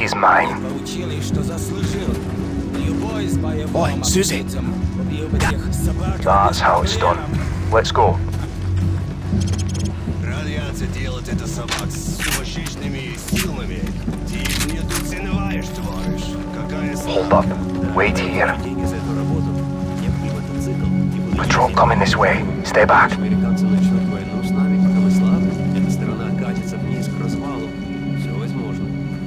He's mine. Oi, Susie. That's how it's done. Let's go. Делать это собак с сумасшедшими силами. Ты их недооцениваешь, товарищ. Какая Hold up. Wait here. Patrol coming this way. Stay back. Американцы начнут войну с нами, пока мы слабы. Эта страна катится вниз к развалу. Все возможно.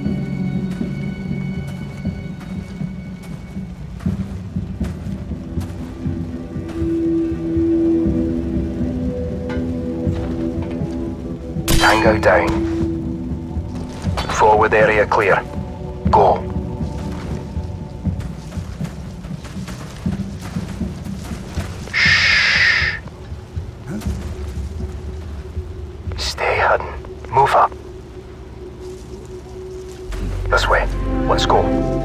Tango down. Forward area clear. Go. Shh. Stay hidden. Move up. This way. Let's go.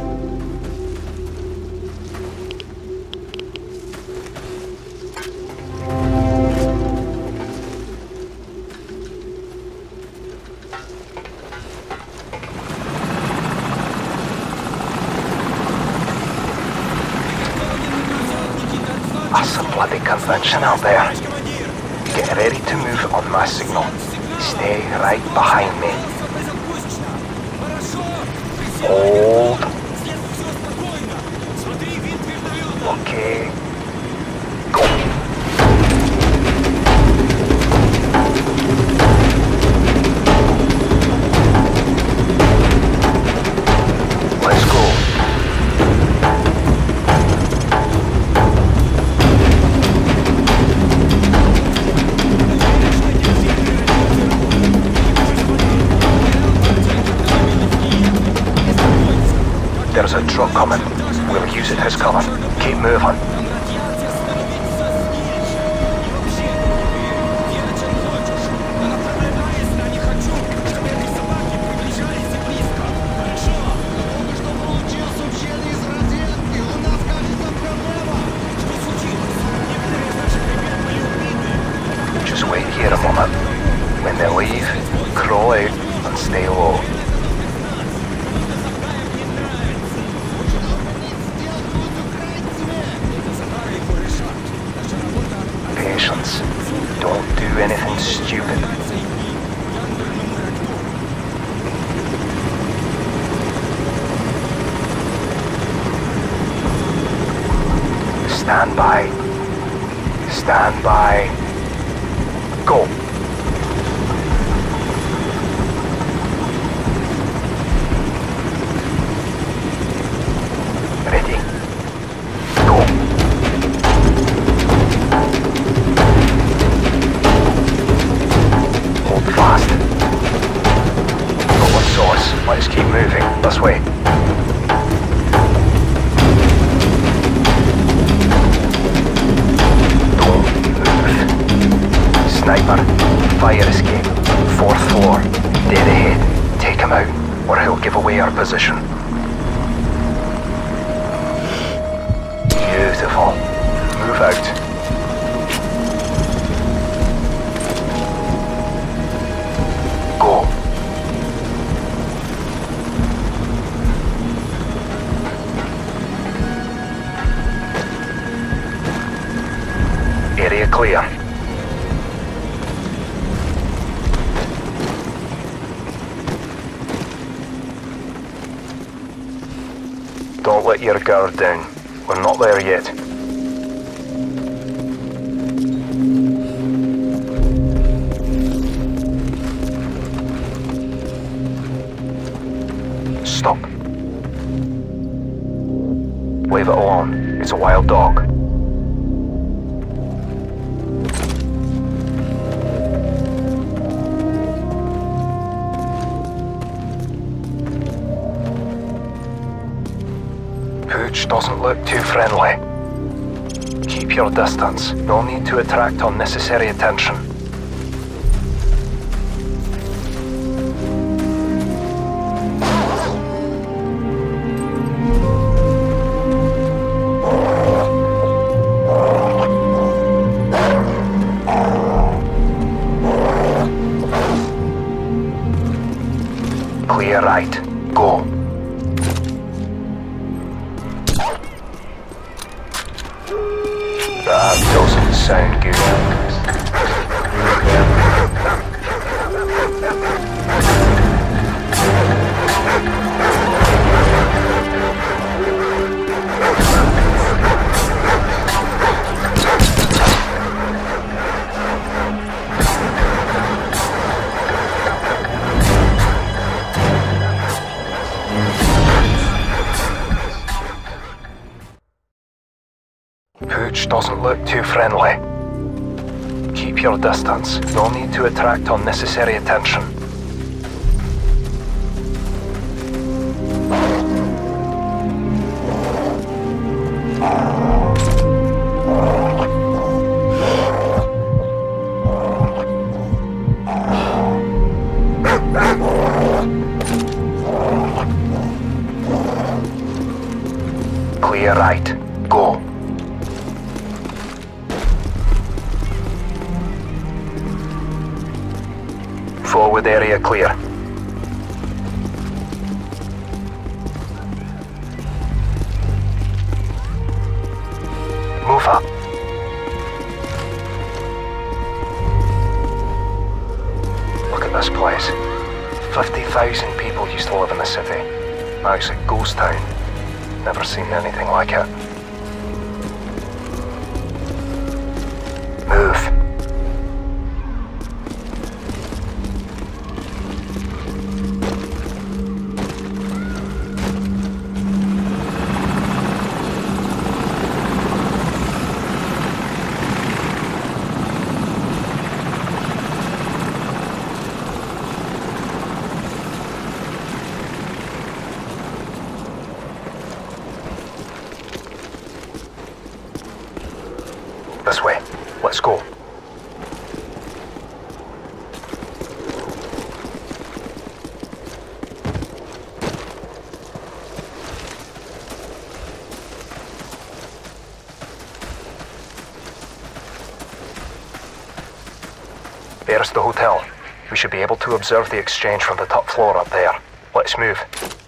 That's a bloody convention out there. Get ready to move on my signal. Stay right behind me. Hold. Okay. Go. Let's go. There's a truck coming. We'll use it as cover. Keep moving. Just wait here a moment. When they leave, crawl out and stay low. Patience. Don't do anything stupid. Stand by. Stand by. Go. Ready. Go. Hold fast. Got one source. Let's keep moving. This way. Don't move. Sniper. Fire escape. 4th floor. Dead ahead. Take him out, or he'll give away our position. Beautiful. Move out. Go. Area clear. Don't let your guard down. We're not there yet. Stop. Leave it alone. It's a wild dog. Pooch doesn't look too friendly. Keep your distance. No need to attract unnecessary attention. Clear right. Go. approach doesn't look too friendly. Keep your distance. No need to attract unnecessary attention. Clear right. Go. Forward area clear. Move up. Look at this place. 50,000 people used to live in the city. Now it's a ghost town. Never seen anything like it. Move. This way. Let's go. There's the hotel. We should be able to observe the exchange from the top floor up there. Let's move.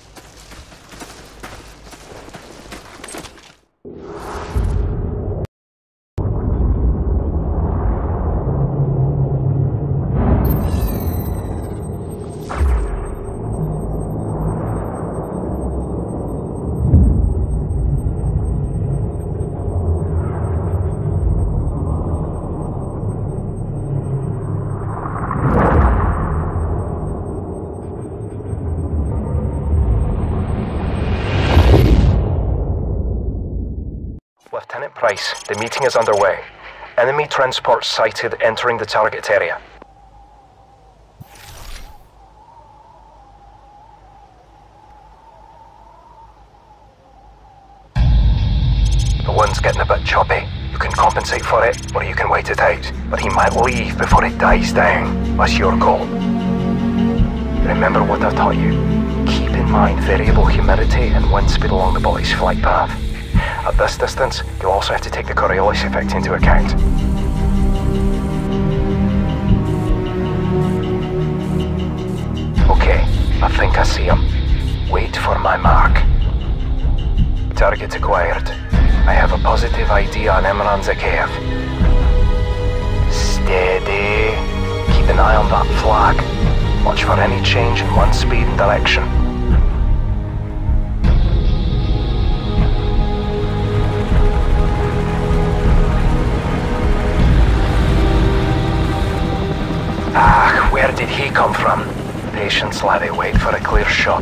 Lieutenant Price, the meeting is underway. Enemy transport sighted entering the target area. The wind's getting a bit choppy. You can compensate for it, or you can wait it out. But he might leave before it dies down. That's your call. Remember what I've taught you. Keep in mind variable humidity and wind speed along the body's flight path. At this distance, you'll also have to take the Coriolis effect into account. Okay, I think I see him. Wait for my mark. Target acquired. I have a positive ID on Imran Zakhaev. Steady. Keep an eye on that flag. Watch for any change in wind speed and direction. Where did he come from? Patience, laddie, wait for a clear shot.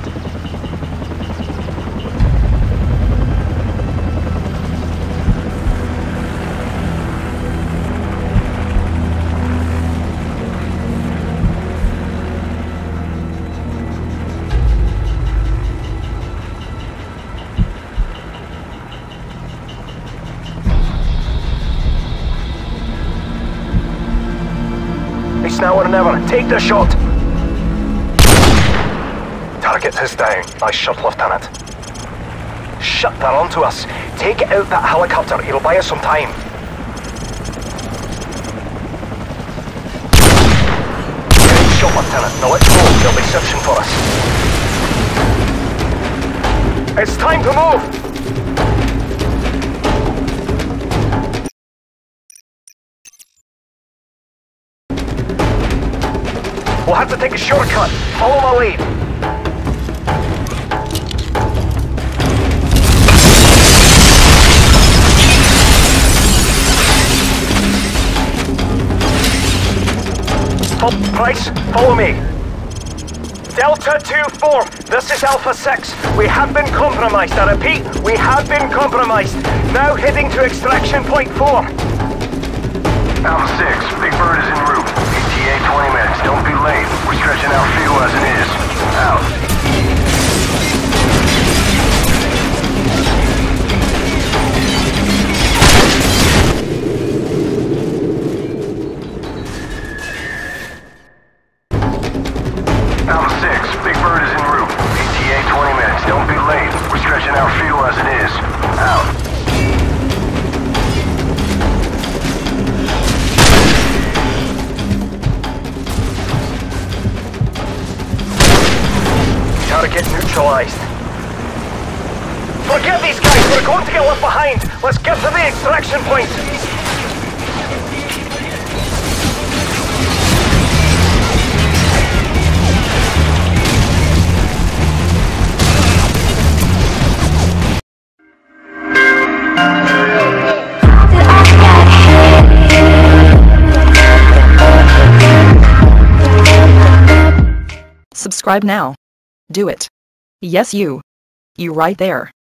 It's now or never. Take the shot! Target is down. Nice shot, Lieutenant. Shit, they're onto us. Take out that helicopter. It'll buy us some time. Great shot, Lieutenant. Now let's go. They'll be searching for us. It's time to move! We'll have to take a shortcut. Follow my lead. Price, follow me. Delta 2-4, this is Alpha 6. We have been compromised. I repeat, we have been compromised. Now heading to extraction point 4. Alpha 6, Big Bird is en route. ETA 20 minutes. Don't be late. We're stretching out fuel as it is. Out. Alpha 6, Big Bird is en route. ETA 20 minutes. Don't be late. We're stretching out fuel as it is. Out. Target neutralized. Forget these guys, we're going to get left behind. Let's get to the extraction point. Subscribe now. Do it. Yes, you. You right there.